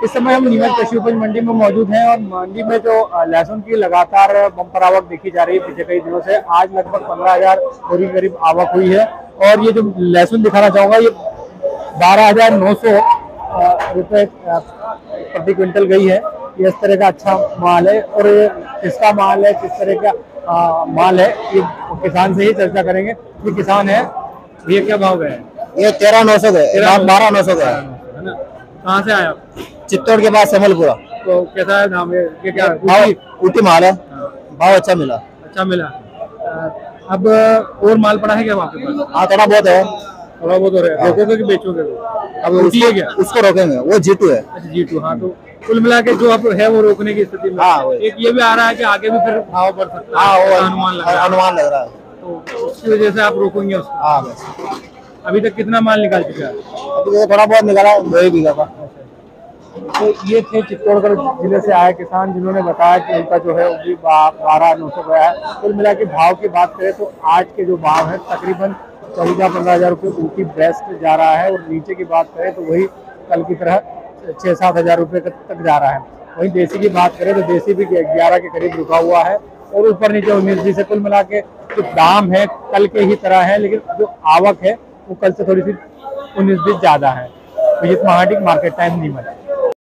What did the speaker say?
इस समय हम नीमच कृषि उपज मंडी में मौजूद हैं और मंडी में जो लहसुन की लगातार बम्पर आवक देखी जा रही है पिछले कई दिनों से। आज लगभग 15,000 बोरी करीब आवक हुई है और ये जो लहसुन दिखाना चाहूंगा ये 12,900 रुपये प्रति क्विंटल गई है। ये इस तरह का अच्छा माल है और किसका माल है, किस तरह का माल है, ये किसान से ही चर्चा करेंगे। ये किसान है, ये क्या भाव गए? ये 13,900 गए, 12,900 गए है ना। कहाँ से आया? चित्तौड़ के पास समलपुरा। तो कैसा है दाम? ये क्या ऊटी माल है, भाव अच्छा मिला। अच्छा मिला। अब और माल पड़ा है क्या वहाँ पे? हाँ थोड़ा बहुत है। थोड़ा बहुत हो रहा है। रोकोगे कि बेचोगे? अब उसको रोकेंगे, वो G2 है। अच्छा G2। हाँ, तो कुल मिला के जो अब है वो रोकने की स्थिति में। हाँ, एक ये भी आ रहा है कि आगे भी फिर भाव बढ़ सकता है। हाँ, वो अनुमान लग रहा है। तो उसकी वजह से आप रोकेंगे उसको। हाँ बस। अभी तक कितना माल निकाल चुके हैं? अभी तो थोड़ा बहुत निकाला, 2 बीघा का। तो ये थे चित्तौड़गढ़ जिले से आए किसान जिन्होंने बताया कि उनका जो है वो भी 12,900 गया है। कुल मिला के भाव की बात करें तो आज के जो भाव है तकरीबन 14-15,000 रुपये ऊटी बेस्ट जा रहा है और नीचे की बात करें तो वही कल की तरह 6-7 हज़ार रुपये तक जा रहा है। वहीं देसी की बात करें तो देसी भी 11 के करीब रुका हुआ है और ऊपर नीचे 19-20 से कुल मिला के जो दाम है कल के ही तरह है, लेकिन जो आवक है वो कल से थोड़ी सी 19-20 ज़्यादा है। विजित महाटिक मार्केट टाइम नीमच।